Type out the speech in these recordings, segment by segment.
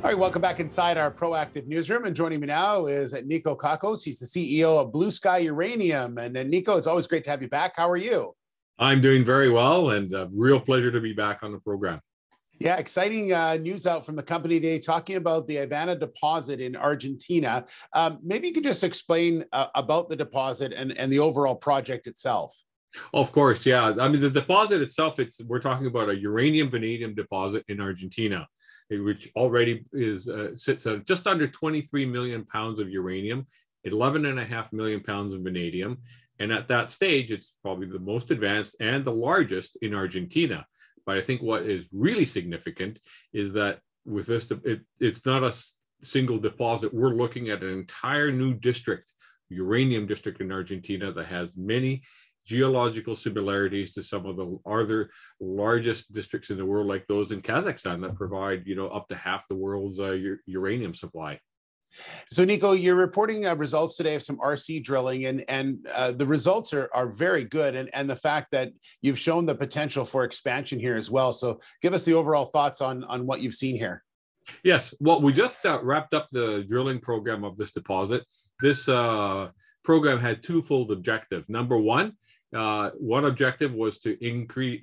All right, welcome back inside our proactive newsroom. And joining me now is Nikolaos Cacos. He's the CEO of Blue Sky Uranium. And Nico, it's always great to have you back. How are you? I'm doing very well, and a real pleasure to be back on the program. Yeah, exciting news out from the company today, talking about the Ivana Deposit in Argentina. Maybe you could just explain about the deposit and the overall project itself. Of course, yeah. I mean, the deposit itself, we're talking about a uranium-vanadium deposit in Argentina, which already sits at just under 23 million pounds of uranium, 11.5 million pounds of vanadium. And at that stage, it's probably the most advanced and the largest in Argentina. But I think what is really significant is that with this, it's not a single deposit. We're looking at an entire new district, uranium district in Argentina, that has many geological similarities to some of the other largest districts in the world, like those in Kazakhstan, that provide, up to half the world's uranium supply. So, Nico, you're reporting results today of some RC drilling, and the results are very good, and the fact that you've shown the potential for expansion here as well. So give us the overall thoughts on what you've seen here. Yes, well, we just wrapped up the drilling program of this deposit. This program had twofold objective. Number one objective was to increase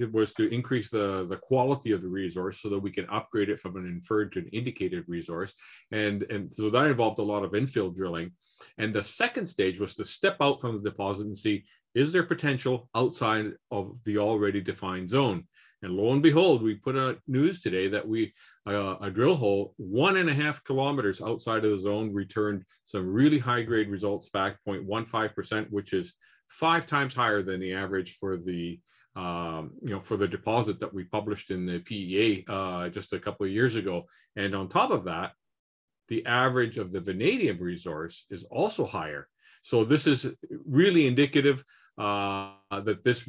the quality of the resource so that we can upgrade it from an inferred to an indicated resource, and so that involved a lot of infill drilling. And the second stage was to step out from the deposit and see, is there potential outside of the already defined zone? And lo and behold, we put out news today that a drill hole 1.5 kilometers outside of the zone returned some really high grade results back, 0.15%, which is 5 times higher than the average for the for the deposit that we published in the PEA just a couple of years ago. And on top of that, the average of the vanadium resource is also higher. So this is really indicative that this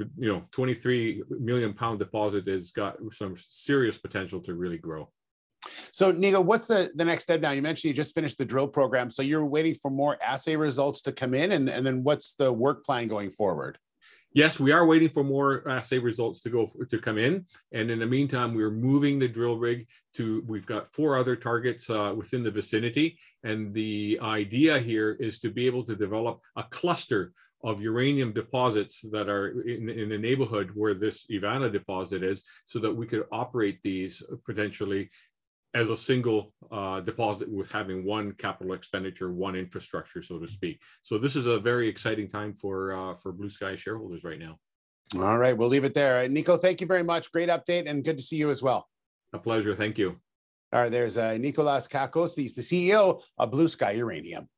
23 million pound deposit has got some serious potential to really grow. So, Nico, what's the next step now? You mentioned you just finished the drill program, so you're waiting for more assay results to come in, and then what's the work plan going forward? Yes, we are waiting for more assay results to come in, and in the meantime, we're moving the drill rig we've got 4 other targets within the vicinity, and the idea here is to be able to develop a cluster of uranium deposits that are in the neighborhood where this Ivana deposit is, so that we could operate these potentially as a single deposit with having one capital expenditure, one infrastructure, so to speak. So this is a very exciting time for Blue Sky shareholders right now. All right, we'll leave it there. Nico, thank you very much. Great update, and good to see you as well. A pleasure. Thank you. All right, there's Nikolaos Cacos. He's the CEO of Blue Sky Uranium.